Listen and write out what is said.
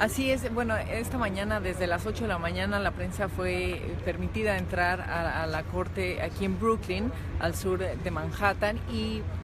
Así es, bueno, esta mañana desde las 8 de la mañana la prensa fue permitida entrar a la corte aquí en Brooklyn, al sur de Manhattan, y